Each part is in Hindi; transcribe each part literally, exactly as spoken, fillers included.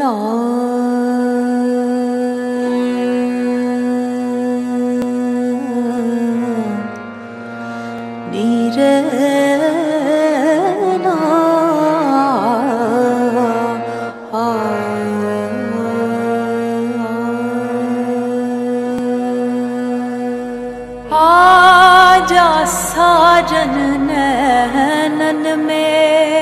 रहना नी रहना आजा साजन नैनन में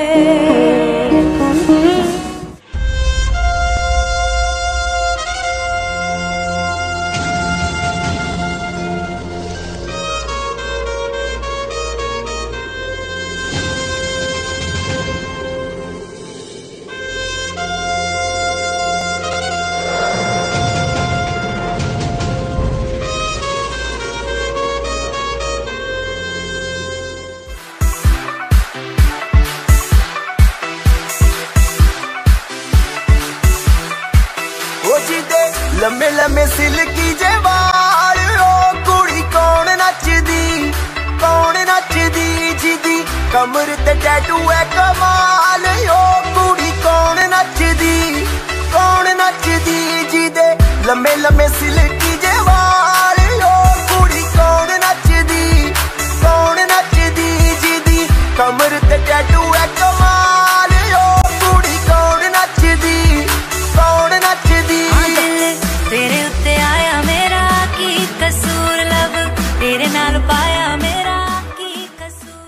लम्मे लम्मे सिल्की जे वाल ओ कुड़ी कौन नचदी कौन नचदी जिदी कमर ते टैटू है कमाल ओ कुड़ी कौन नचदी कौन नचदी जिदे लम्मे लम्मे सिल्की जे वाल ओ कुड़ी कौन नचदी कौन नचदी जिदी कमर ते टैटू है कमाल ओ कुड़ी कौन नचदी कौन नचदी तेरे उत्ते आया मेरा की कसूर लब तेरे नाल पाया मेरा की कसूर।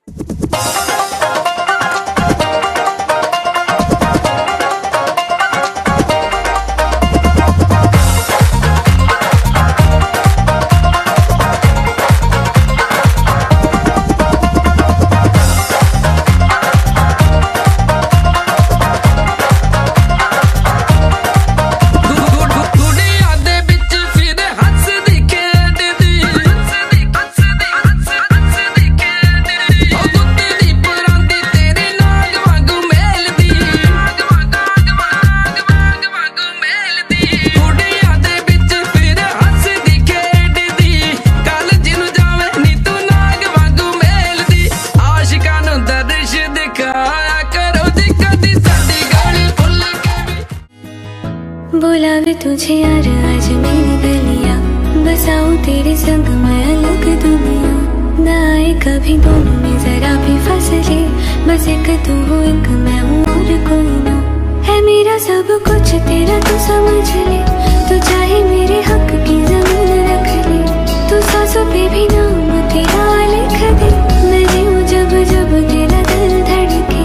बुलावे तुझे यार आज मेरी गलियां बसाऊं तेरे संग मैं अलग दुनिया ना आए कभी दोनों में जरा भी फसले बस एक तू हो एक मैं हूँ और कोई ना है मेरा सब कुछ तेरा तू समझ ले तू चाहे मेरे हक की जमीन रख ले तू सांसों पे भी नाम तेरा लिख दे मैं जीऊं जब जब तेरा दिल धड़के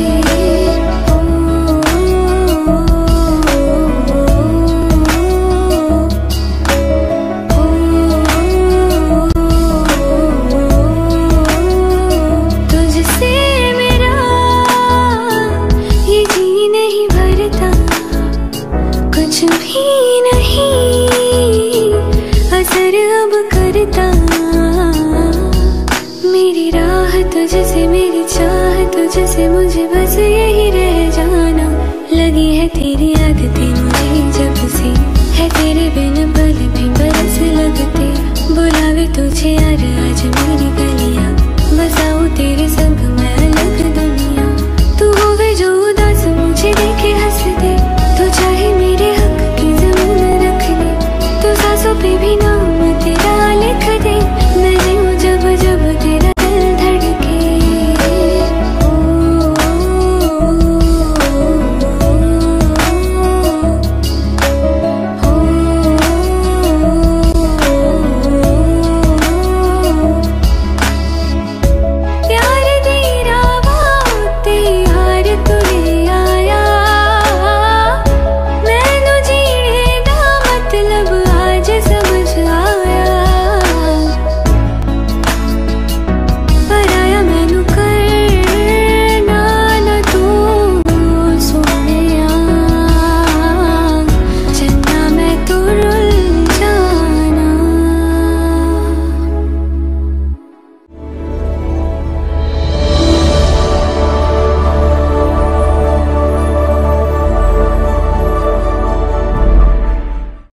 मेरी राह तुझसे मेरी चाह तुझसे मुझे बस यही रह जाना लगी है तेरी